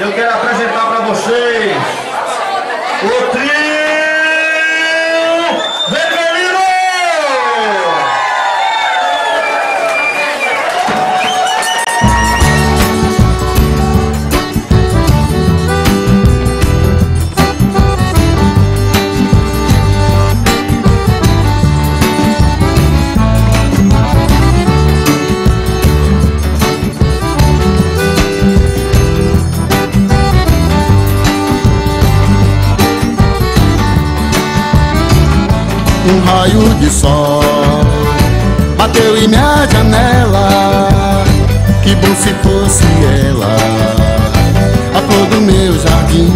Eu quero apresentar para vocês o trio Vermelho! Um raio de sol bateu em minha janela. Que bom se fosse ela, a flor do meu jardim.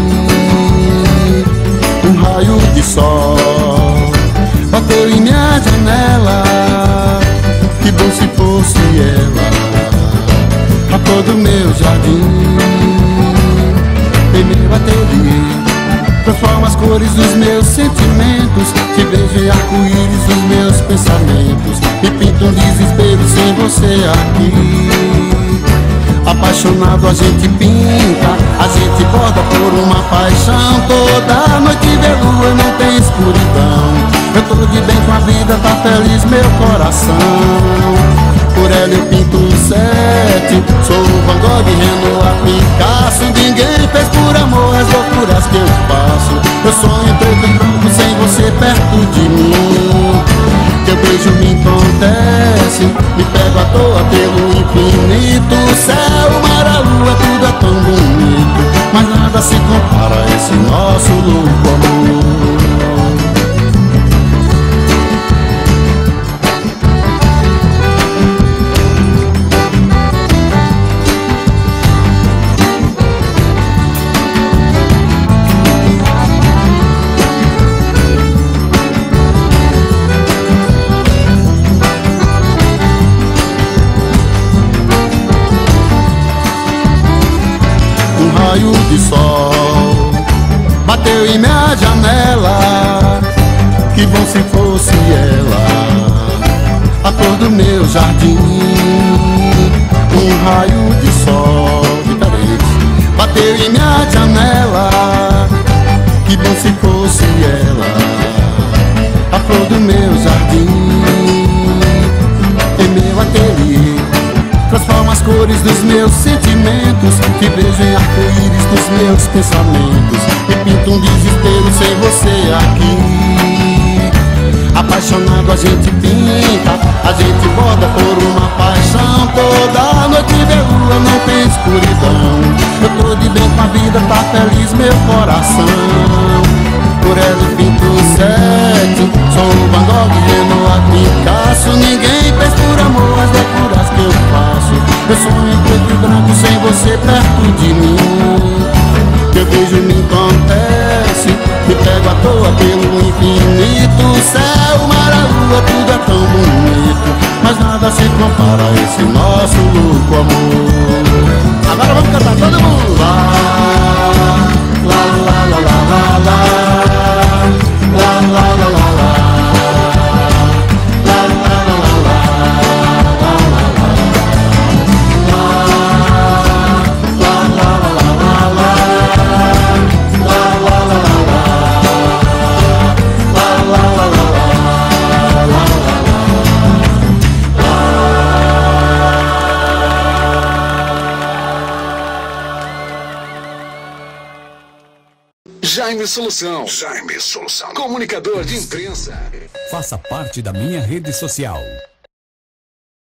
Um raio de sol bateu em minha janela. Que bom se fosse ela, a flor do meu jardim. Em meu ateliê transforma as cores dos meus sentimentos. Te vejo em arco-íris dos meus pensamentos. Me pinta um desespero sem você aqui. Apaixonado a gente pinta, a gente borda por uma paixão. Toda noite vê lua, não tem escuridão. Eu tô de bem com a vida, tá feliz meu coração. Por ela eu pinto um sete. Sou o Van Gogh, Renoir, Picasso. Ninguém fez por amor as loucuras que eu faço. Eu sonho preto e branco sem você perto de mim. Teu beijo me entontece, me pego à toa pelo infinito. O céu, o mar, a lua, tudo é tão bonito. Mas nada se compara a esse nosso louco amor. Raio de sol bateu em minha janela. Que bom se fosse ela, a flor do meu jardim. Um raio de sol diferente bateu em minha janela. Que bom se fosse ela, a flor do meu jardim. Em meu ateliê transforma as cores dos meus sentimentos. Te vejo em arco-íris dos meus pensamentos. Me pinta um desespero sem você aqui. Apaixonado a gente pinta, a gente borda por uma paixão. Toda noite vê lua, não tem escuridão. Eu tô de bem com a vida, tá feliz meu coração. Por ela eu pinto sete. Sou o Van Gogh, Renoir, Picasso. Ninguém fez por amor as loucuras que eu faço. Eu sonho em preto e branco sem você perto de mim. Teu beijo me entontece, me pego à toa pelo infinito. O céu, o mar, a lua, tudo é tão bonito. Mas nada se compara a esse nosso louco amor. Agora vamos cantar todo mundo. Lá, lá, lá, lá, lá, lá, lá. La la la la la, la la la la la, la la la la, la la la la la, Jaime Solução. Jaime Solução. Comunicador de imprensa. Faça parte da minha rede social.